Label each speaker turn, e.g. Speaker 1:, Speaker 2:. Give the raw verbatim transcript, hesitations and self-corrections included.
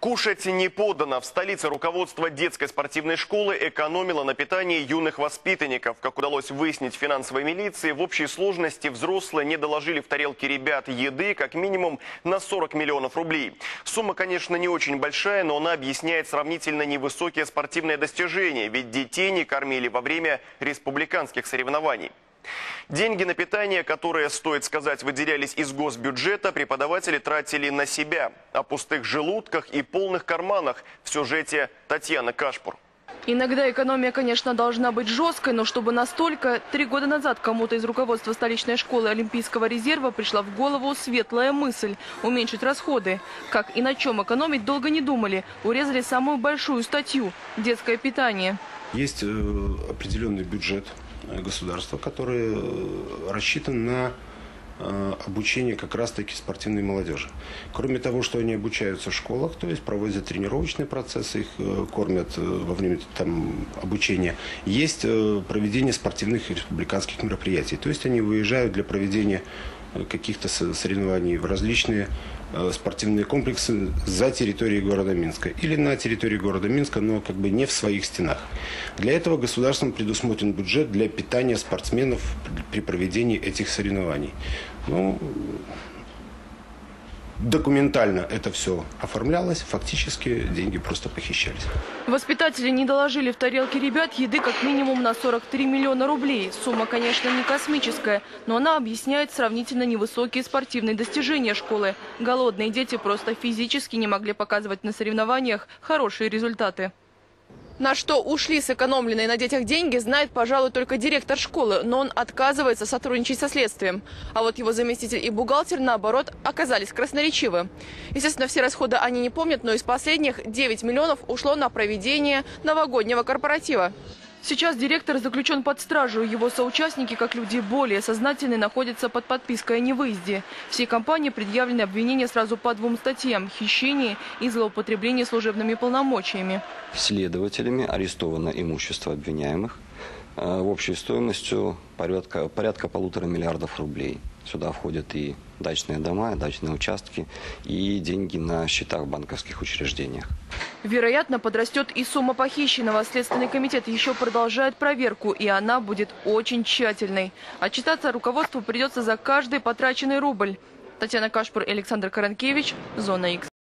Speaker 1: Кушать не подано. В столице руководство детской спортивной школы экономило на питании юных воспитанников. Как удалось выяснить финансовой милиции, в общей сложности взрослые не доложили в тарелки ребят еды как минимум на сорок миллионов рублей. Сумма, конечно, не очень большая, но она объясняет сравнительно невысокие спортивные достижения, ведь детей не кормили во время республиканских соревнований. Деньги на питание, которые, стоит сказать, выделялись из госбюджета, преподаватели тратили на себя. О пустых желудках и полных карманах в сюжете Татьяны Кашпур.
Speaker 2: Иногда экономия, конечно, должна быть жесткой, но чтобы настолько... Три года назад кому-то из руководства столичной школы Олимпийского резерва пришла в голову светлая мысль – уменьшить расходы. Как и на чем экономить, долго не думали. Урезали самую большую статью – детское питание.
Speaker 3: Есть определенный бюджет государства, который рассчитан на обучение как раз-таки спортивной молодежи. Кроме того, что они обучаются в школах, то есть проводят тренировочные процессы, их кормят во время там, обучения, есть проведение спортивных и республиканских мероприятий. То есть они выезжают для проведения каких-то соревнований в различные спортивные комплексы за территорией города Минска или на территории города Минска, но как бы не в своих стенах. Для этого государством предусмотрен бюджет для питания спортсменов при проведении этих соревнований. Ну, документально это все оформлялось, фактически деньги просто похищались.
Speaker 2: Воспитатели не доложили в тарелке ребят еды как минимум на сорок три миллиона рублей. Сумма, конечно, не космическая, но она объясняет сравнительно невысокие спортивные достижения школы. Голодные дети просто физически не могли показывать на соревнованиях хорошие результаты. На что ушли сэкономленные на детях деньги, знает, пожалуй, только директор школы, но он отказывается сотрудничать со следствием. А вот его заместитель и бухгалтер, наоборот, оказались красноречивы. Естественно, все расходы они не помнят, но из последних девять миллионов ушло на проведение новогоднего корпоратива. Сейчас директор заключен под стражу. Его соучастники, как люди более сознательные, находятся под подпиской о невыезде. Всей компании предъявлены обвинения сразу по двум статьям – хищение и злоупотребление служебными полномочиями.
Speaker 4: Следователями арестовано имущество обвиняемых в общей стоимостью порядка, порядка полутора миллиардов рублей. Сюда входят и дачные дома, и дачные участки, и деньги на счетах в банковских учреждениях.
Speaker 2: Вероятно, подрастет и сумма похищенного. Следственный комитет еще продолжает проверку, и она будет очень тщательной. Отчитаться руководству придется за каждый потраченный рубль. Татьяна Кашпур и Александр Каранкевич. Зона Икс.